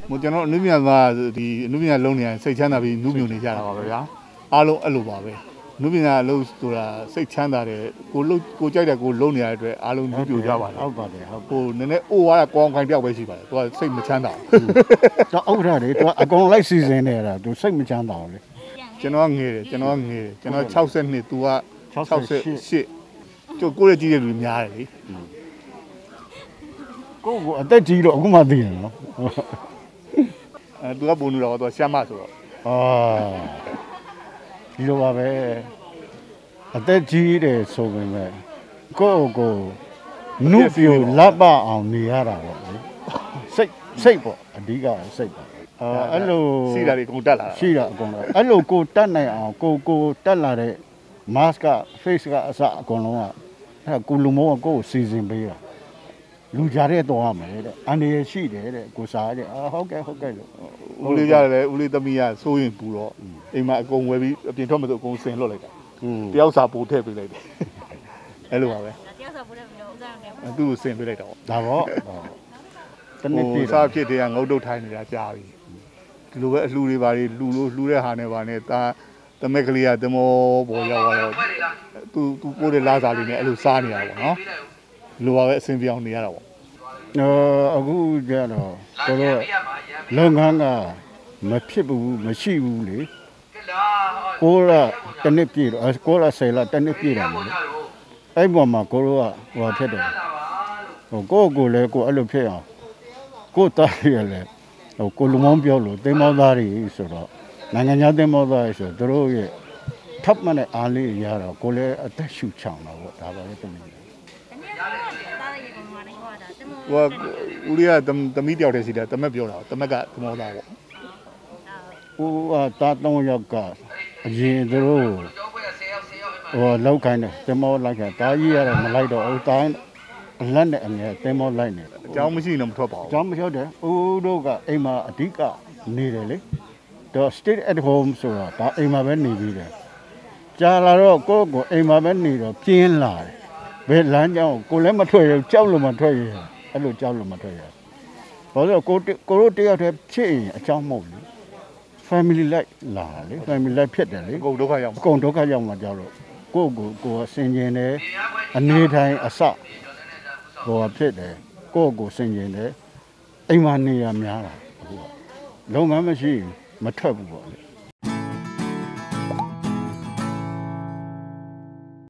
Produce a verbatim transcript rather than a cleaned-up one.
ဟိုကျွန်တော်အနုပညာကဒီအနုပညာလုံးနေစိတ်ချမ်းသာပြီးနုမြုံနေကြတာပါပဲဗျာအားလုံးအဲ့လိုပါပဲနုပညာလုံးဆိုတာစိတ်ချမ်းသာတယ်ကိုလုံးကိုကြိုက်တယ်ကိုလုံးနေရတဲ့အတွက်အားလုံးနုပြိုကြပါတယ်ဟုတ်ပါတယ်ဟုတ်ဟိုနည်းနည်းအိုသွားတာကောင်းခိုင်တယောက်ပဲရှိပါတယ်သူကစိတ်မချမ်းသာဘူးတော့ဥက္ကဋ္ဌလေသူကအကုန်လိုက်စီစဉ်နေတာသူစိတ်မချမ်းသာဘူးလေကျွန်တော်ငယ်တယ်ကျွန်တော်ငယ်တယ်ကျွန်တော်62သူက68ကျိုးကိုရကြီးတဲ့လူများတယ်လေကိုကိုအသက်ကြီးတော့အခုမှသိတယ်နော်အဲသူကဘုံလူတော့သူကရှမ်းမဆိုတော့အာဒီလိုပါပဲအသက်ကြီးတယ်ဆိုပေမဲ့ကိုကိုနုပြိုလက်ပအောင်နေရတာပေါ့လေစိတ်စိတ်ပေါ့အဓိကစိတ်ပေါ့အာအဲ့လိုရှိတာတွေအကုန်တက်လာတာရှိတာအကုန်လုံးအဲ့လိုကိုတက်နိုင်အောင်ကိုကိုတက်လာတဲ့ mask က face ကအစအကုန်လုံးကအဲ့ကိုလူမောကကိုကိုစီစဉ်ပေးတာလူကြားတဲ့တော့ရမယ်တဲ့အန်ရရှိတယ်တဲ့ကိုစားတဲ့အာဟုတ်ကဲ့ဟုတ်ကဲ့လို့ဦးလေးရတယ်ဦးလေးသမီးကစိုးရင်ပူတော့အိမ်မှာအကုန်ဝယ်ပြီးအပြင်ထွက်မလို့အကုန်ဆင်လွတ်လိုက်တာတယောက်စာပို့ထည့်ပေးလိုက်တယ်အဲ့လိုပါပဲတယောက်စာပို့တယ်မလို့ဥစားရတယ်သူ့ကိုဆင်ပေးလိုက်တော့ဒါပေါ့တနေ့ပြစားဖြစ်တဲ့ကငုတ်တုတ်ထိုင်းနေတာကြားပြီဒီလိုပဲအလှူတွေပါတွေလှူလို့လှူတဲ့ဟာနဲ့ပါနဲ့ဒါတမက်ကလေးကတမောပေါ်ရောက်သွားတော့သူသူပို့တဲ့လာစာလေးနဲ့အဲ့လိုစားနေတာပေါ့နော်လိုပါပဲအဆင်ပြေအောင်နေရတာပေါ့အော်အခုကျတော့တို့လုပ်ငန်းကမဖြစ်ဘူးမရှိဘူးလေကိုရတနစ်ပြည့်တော့ကိုရဆယ်လာတနစ်ပြည့်တယ်လေအဲ့ပေါ်မှာကိုရကဟိုဖြစ်တယ်ဟိုကိုကိုလည်းကိုအဲ့လိုဖြစ်အောင်ကိုသားရလေဟိုကိုလူမောင်းပြောလို့တင်းမောသားတွေဆိုတော့နိုင်ငံခြားတင်းမောသားတွေဆိုတို့ရဲ့ထပ်မနဲ့အားလေးရတော့ကိုလည်းအသက်ရှူချောင်းတော့ဗောဒါပါပဲတမီးဟိုဦးလေးကသမီးတယောက်တည်းရှိတယ်တမက်ပြောတာတမက်ကသမောသားပေါ့ဟိုကတာသုံးယောက်ကအရင်သူတို့ဟိုလောက်ခိုင်းတယ်သမောလိုက်ခိုင်းတာကြီးရတော့မလိုက်တော့ဦးတိုင်းအလက်နဲ့အငယ်သမောလိုက်နေအကြောင်းမရှိရင်မထွက်ပါဘူးအကြောင်းမထွက်တယ်ဦးတို့ကအိမ်မှာအဓိကနေတယ်လေတော့ stay at home ဆိုတာဒါအိမ်မှာပဲနေပြီးတယ်ကြာလာတော့ကိုယ့်ကိုအိမ်မှာပဲနေတော့ပြင်းလာတယ်ဘယ်လမ်းကြောင်းကိုလည်းမထွက်ရကြောက်လို့မထွက်ရအဲ့လိုကြောက်လို့မထွက်ရဘာလို့ကိုကိုတို့တယောက်တည်းဖြစ်ရင်အကြောင်းမဟုတ်ဘူး family life လာလေ family life ဖြစ်တယ်လေအကုန်ဒုက္ခရောက်အကုန်ဒုက္ခရောက်မှာကြောက်လို့ကိုကိုကိုဆင်ကျင်တယ်အနေတိုင်းအစဟိုဖြစ်တယ်ကိုကိုဆင်ကျင်တယ်အိမ်မှာနေရများတာအခုကလုံးဝမရှိမထွက်ဘူးပေါ့လေ